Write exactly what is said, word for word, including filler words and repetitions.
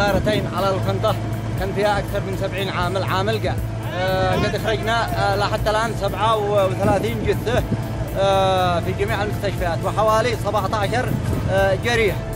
غارتين على الخندق كان فيها أكثر من سبعين عامل عاملقة. قد أخرجنا لحتى الآن سبعة وثلاثين جثة في جميع المستشفيات وحوالي سبعة عشر جريح.